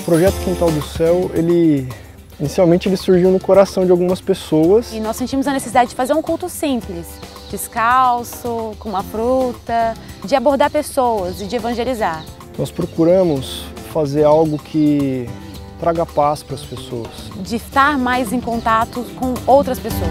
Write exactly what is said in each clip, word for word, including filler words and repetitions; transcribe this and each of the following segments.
projeto Quintal do Céu, ele inicialmente ele surgiu no coração de algumas pessoas. E nós sentimos a necessidade de fazer um culto simples, descalço, com uma fruta, de abordar pessoas e de evangelizar. Nós procuramos fazer algo que traga paz para as pessoas. De estar mais em contato com outras pessoas.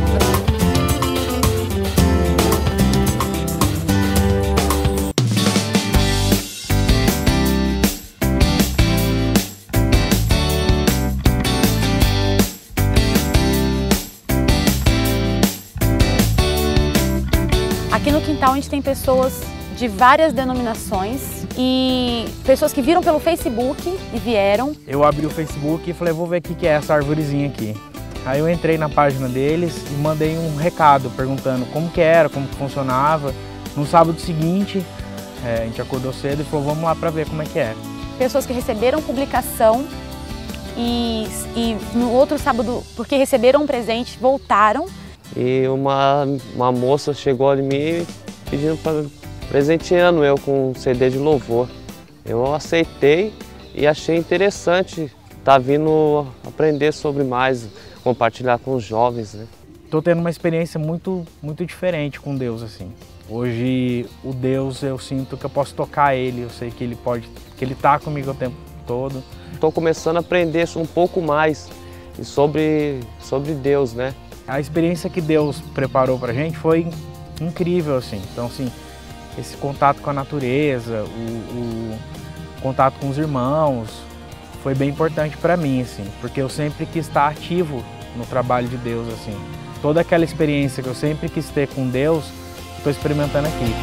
Aqui no quintal a gente tem pessoas de várias denominações e pessoas que viram pelo Facebook e vieram. Eu abri o Facebook e falei, vou ver o que é essa arvorezinha aqui. Aí eu entrei na página deles e mandei um recado perguntando como que era, como que funcionava. No sábado seguinte, é, a gente acordou cedo e falou, vamos lá para ver como é que é. Pessoas que receberam publicação e, e no outro sábado, porque receberam um presente, voltaram. E uma, uma moça chegou em mim pedindo para presenteando eu com um C D de louvor. Eu aceitei e achei interessante estar vindo aprender sobre mais, compartilhar com os jovens, né? Estou tendo uma experiência muito, muito diferente com Deus, assim. Hoje o Deus, eu sinto que eu posso tocar Ele, eu sei que Ele pode, que Ele está comigo o tempo todo. Estou começando a aprender um pouco mais sobre, sobre Deus, né? A experiência que Deus preparou para a gente foi incrível, assim. Então, assim, esse contato com a natureza, o, o contato com os irmãos, foi bem importante para mim, assim, porque eu sempre quis estar ativo no trabalho de Deus, assim. Toda aquela experiência que eu sempre quis ter com Deus, estou experimentando aqui.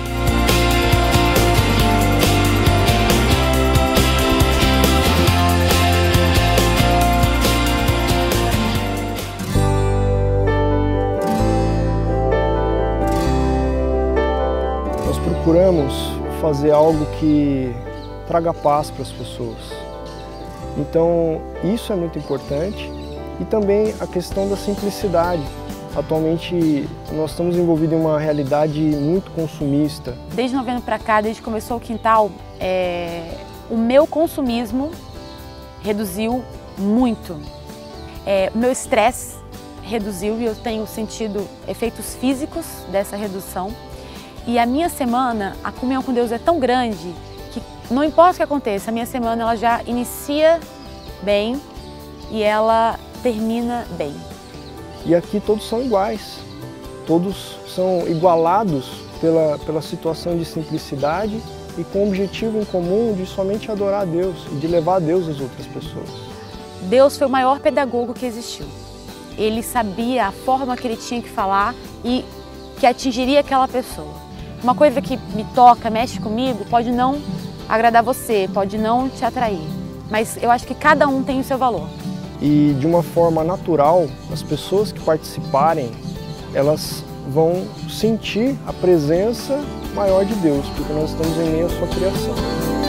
Procuramos fazer algo que traga paz para as pessoas. Então, isso é muito importante. E também a questão da simplicidade. Atualmente, nós estamos envolvidos em uma realidade muito consumista. Desde novembro para cá, desde que começou o quintal, é... o meu consumismo reduziu muito. É... O meu estresse reduziu e eu tenho sentido efeitos físicos dessa redução. E a minha semana, a comunhão com Deus é tão grande que não importa o que aconteça, a minha semana ela já inicia bem e ela termina bem. E aqui todos são iguais, todos são igualados pela, pela situação de simplicidade e com o objetivo em comum de somente adorar a Deus e de levar a Deus às outras pessoas. Deus foi o maior pedagogo que existiu. Ele sabia a forma que ele tinha que falar e que atingiria aquela pessoa. Uma coisa que me toca, mexe comigo, pode não agradar você, pode não te atrair, mas eu acho que cada um tem o seu valor. E de uma forma natural, as pessoas que participarem, elas vão sentir a presença maior de Deus, porque nós estamos em meio à sua criação.